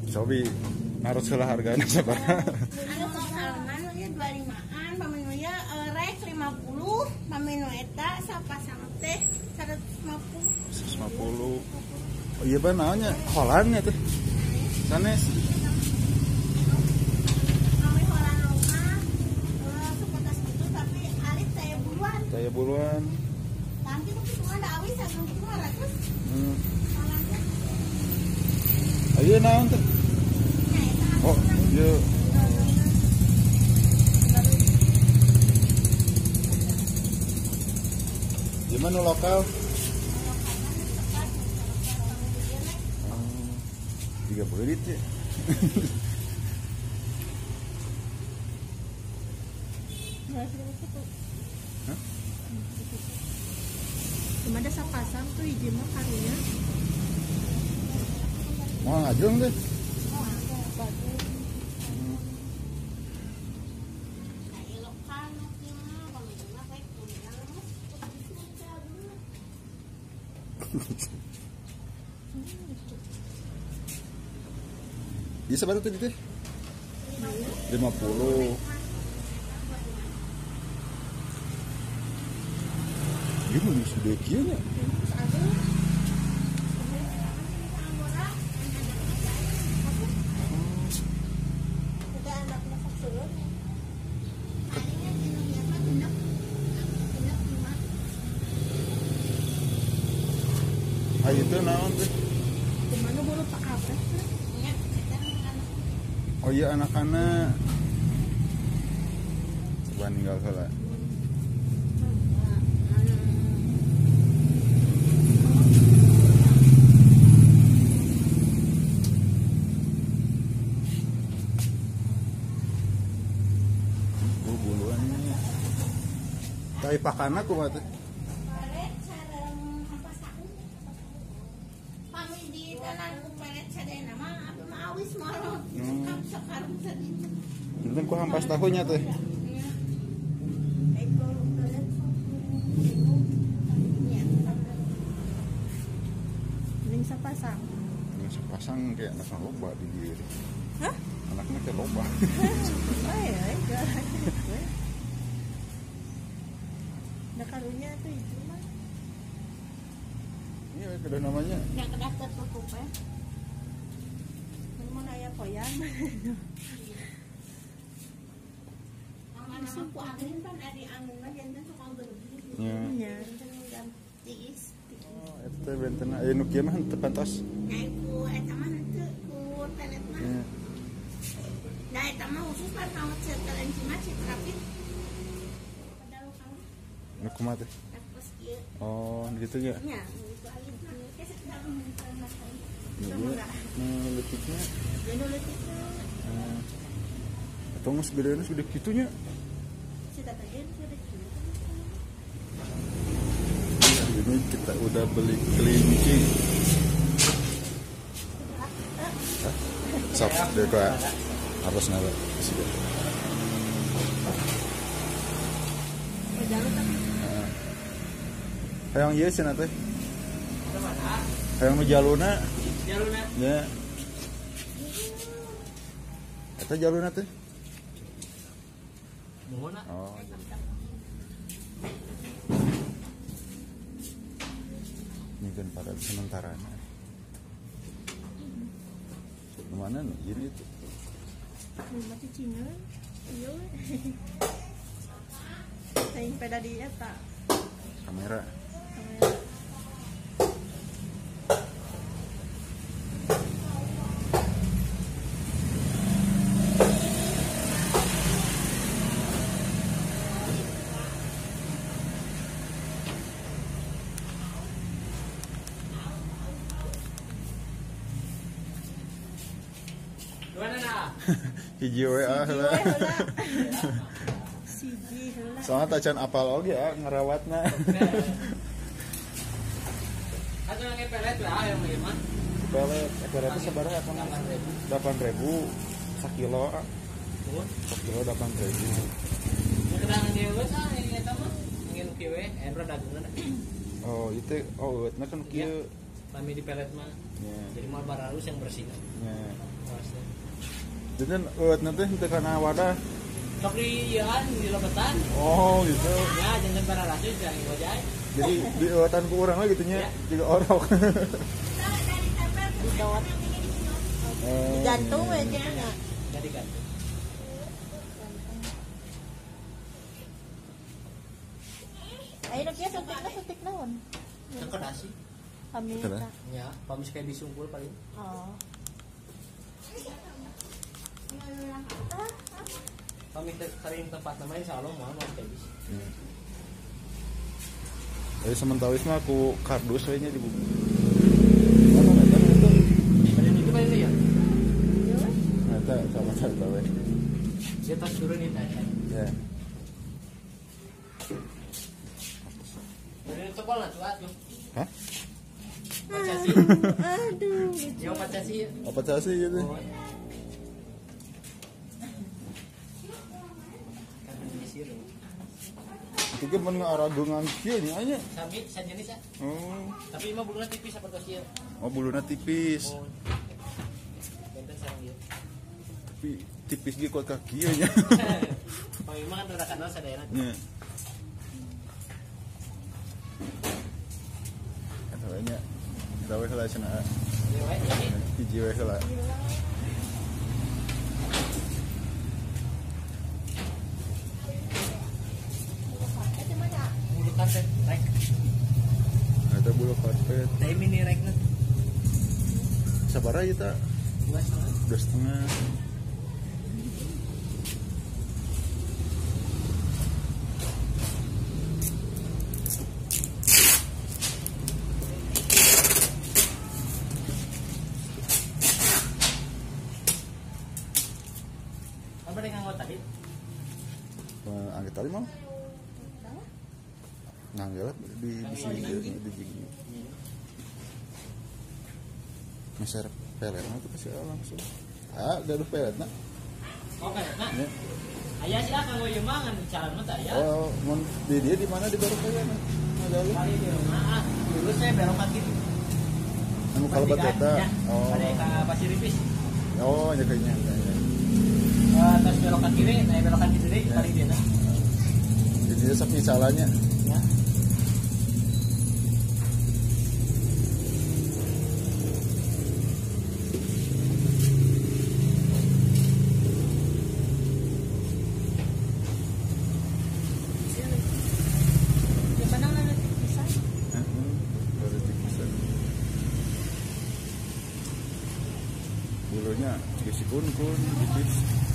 Sobi harus heula hargana sabaraha. Anu salman ieu 25-an, pamenu ieu rek 50, pamenu eta sapasang teh 150. 150. Oh iya ban naonnya? Holandnya teh. Sanes. Kami Holland rumah, sepotas gitu tapi alit saya buluan. Saya buluan. Tangki tapi cuma ada awis sagung 200. Hollandnya. Ayo naon teh? Oh, iya. Gimana lokal? Tiga berit ya. Cuma ada sapasang tuh hiji mah karunya. Mau ngajeng deh. Bisa baru tadi teh 50. Gimana sudah kieu nya? Ayo teh naon teh? Kemana buru Pak Kapres? Oh iya anak-anak. Coba ninggal heula. Bulu-buluannya. Tai pakana kumaha teh? Penting ku hampas tahunya teh. Mending sapasang. Sepasang kayak anak loba di diri. Hah? Anaknya kayak loba. Ada karunya tuh itu mah. Iya, kada namanya. Yang kedas tertutup ya. Mau naya koyan. Langsung ku angin kan ada angin mah jantan suka berhenti. Iya. Jantan tiis. Oh, eta bentena aya nu kieu mah teu pantos. Nah, ku eta mah henteu ku tenet mah. Iya. Nah, eta mah khusus pas kamu cetelan cima citrapit. Padahal kamu Nu kumaha teh? pas kieu. Oh, gitu nya. Nya, itu alih kayak dalam masalah. Nu letiknya. Jadi letiknya Atau ngus gedenya sudah kitunya. si tatain sudah kieu. Ini kita udah beli kelinci. Sok deh gua harus nawa sudah. Jangan tapi Hayang ieu cenah teh. Hayang nu jaluna. Jaluna. Ya. Eta jaluna teh. Mohona. Oh. Ini kan pada sementara. Mana nih? Ini itu. mati Cina. Iya. Tayang peda di eta. Kamera. Hiji WA heula. Siji heula. Soalnya tacan apal oge ngarawatna. Atau yang pelet lah yang mah. Pelet pelet sabaraha kan 8.000 sakilo. Sakilo 8.000. Kedangan dia geus ini eta mah. Ingin kieu endro dagangan. Oh, itu eueutna kan kieu Kami di pelet mah. Ya. Jadi mau baralus yang bersih. Ya. Pasti. Dan nanti itu karena wadah. Sok di ieuan di lobetan. Oh gitu. Ya, jangan baralus jangan ngojay. Jadi di uatan ku urang lah gitunya Ya. juga orok. Di dawat. Di jantung we nya. Jadi kan. Ayo kieu suntik naon? Sekedasi. Kami. Betul, Ya, pamis kayak disungkul paling. Oh. Kami sering tempat namanya Salom mau kayak bis. Jadi sementara mah aku kardus we nya di buku. Apa eta itu? Paling itu paling ya. Eta sama sarta we. Dia tas turun itu aja. Ya. Dari tebal lah tuh atuh. Hah? Pacasi. Aduh. Ya pacasi. Apa sih gitu? Oh. Karena disir. Itu kan mun ngaragungan kieu nya anya. Sami sajenis ya. Oh, Tapi mah bulunya tipis apa tos ieu. oh buluna tipis. Oh. Benten sareng ieu. Tapi tipis ge kuat ka kieu nya. Pami mah kan rada kanal sadayana. Nya. Eta we nya. Eta we heula cenah. Ieu we ini. Hiji we heula. Bulu karpet rek. Eta bulu karpet. Teh mini rek na. Sabaraha ieu ta? 2,5. 2,5. Apa dengan nggot tadi? Angkat tali mau? Nanggal di sini di gigi. Meser pelet mah tuh kasih langsung. Ah, gaduh pelet nak. Oke, nah. Ya. Aya sih akan gue mangan cara mah tah ya. Oh, mun di dia di mana di baru kaya nah. Ada Kali di rumah ah. Dulu saya belokan gitu. anu kalbat eta. Oh. Ada ka Pasir Ripis. Oh, nya kayaknya. Terus belokan kiri, saya belokan kiri Ya. paling dia nah. Jadi dia sak misalnya. Ya. Di mana ada bisa? Baru tipisan. Bulunya disikun kun tipis.